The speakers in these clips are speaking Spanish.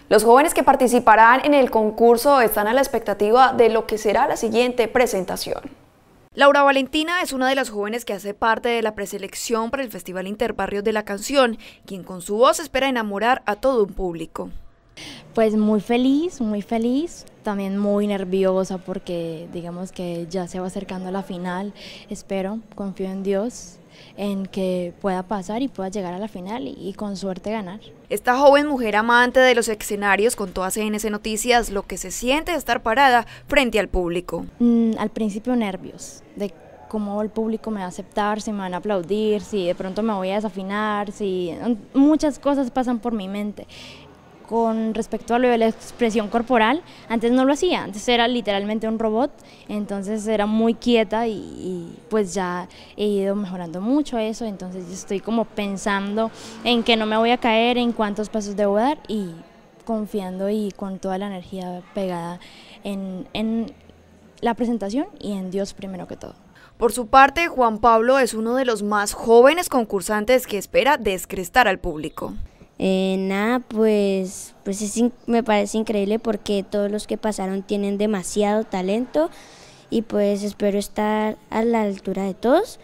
Los jóvenes que participarán en el concurso están a la expectativa de lo que será la siguiente presentación. Laura Valentina es una de las jóvenes que hace parte de la preselección para el Festival Interbarrios de la Canción, quien con su voz espera enamorar a todo un público. Pues muy feliz, también muy nerviosa porque digamos que ya se va acercando a la final. Espero, confío en Dios, en que pueda pasar y pueda llegar a la final y con suerte ganar. Esta joven mujer amante de los escenarios contó a CNC Noticias lo que se siente de estar parada frente al público. Al principio nervios, de cómo el público me va a aceptar, si me van a aplaudir, si de pronto me voy a desafinar, si muchas cosas pasan por mi mente. Con respecto a lo de la expresión corporal, antes no lo hacía, antes era literalmente un robot, entonces era muy quieta y pues ya he ido mejorando mucho eso, entonces estoy como pensando en que no me voy a caer, en cuántos pasos debo dar y confiando y con toda la energía pegada en la presentación y en Dios primero que todo. Por su parte, Juan Pablo es uno de los más jóvenes concursantes que espera descrestar al público. Me parece increíble porque todos los que pasaron tienen demasiado talento y pues espero estar a la altura de todos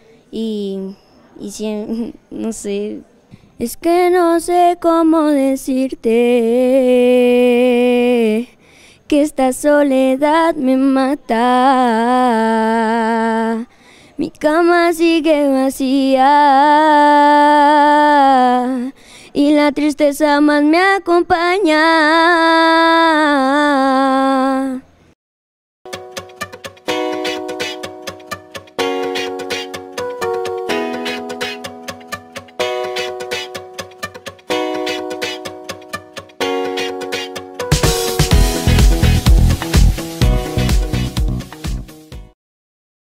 no sé, es que no sé cómo decirte que esta soledad me mata, mi cama sigue vacía y la tristeza más me acompaña.